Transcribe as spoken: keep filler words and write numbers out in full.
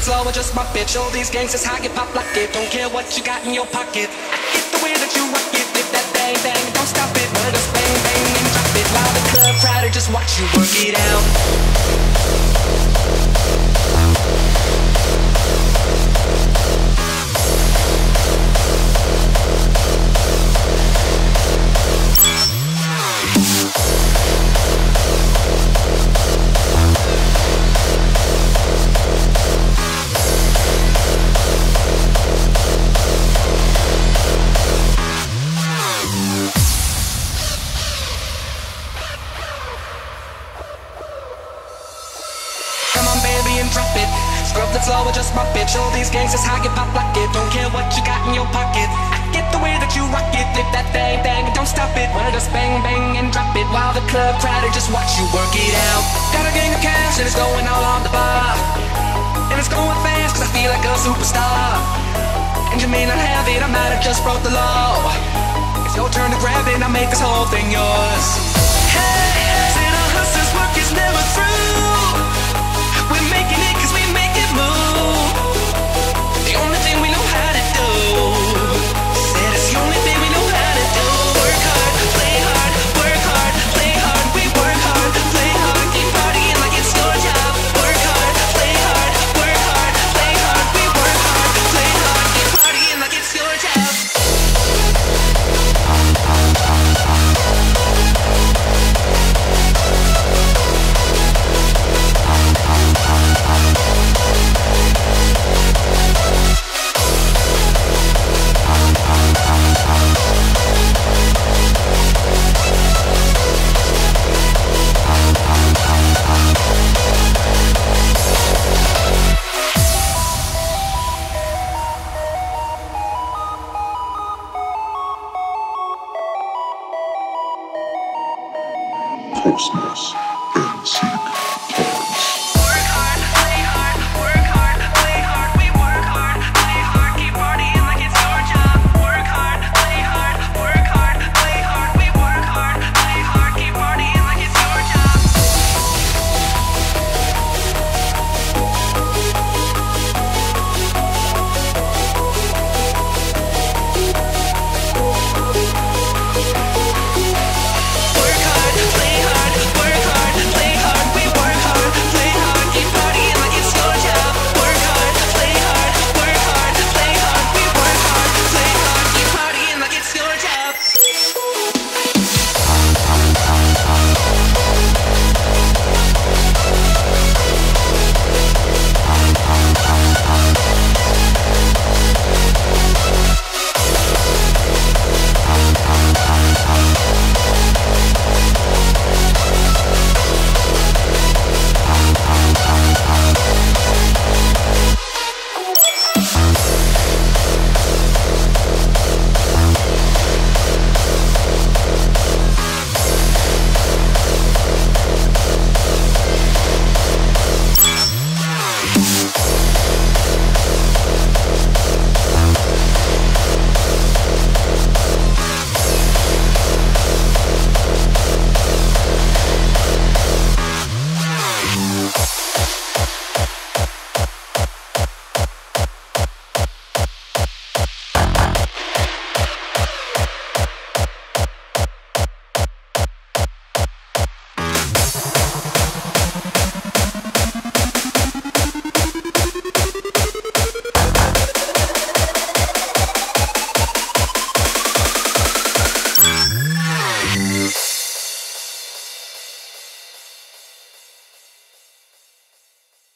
slow, adjust my pitch. All these gangsters high, get pop like it. Don't care what you got in your pocket. I get the way that you rock it, flip that bang bang, don't stop it. Wanna just bang bang and drop it. While the club crowd just watch you work it out. Drop it, scrub the flow, adjust my pitch. All these gangsters high, get pop like it. Don't care what you got in your pocket. I get the way that you rock it, flip that bang bang and don't stop it. Wanna just bang bang and drop it. While the club crowd just watch you work it out. Got a gang of cash and it's going all on the bar. And it's going fast cause I feel like a superstar. And you may not have it, I might have just broke the law. It's your turn to grab it, I'll make this whole thing yours. Hey, say the hustler's work is never through. We're making it cause we make it move. The only thing we know how to do. Said it's the only thing we know how to do. Work hard, play hard, work hard, play hard. We work hard, play hard, keep partying like it's your job. Work hard, play hard, work hard, play hard. We work hard, play hard, keep partying like it's your job. Cosmoz and SicKTimeS.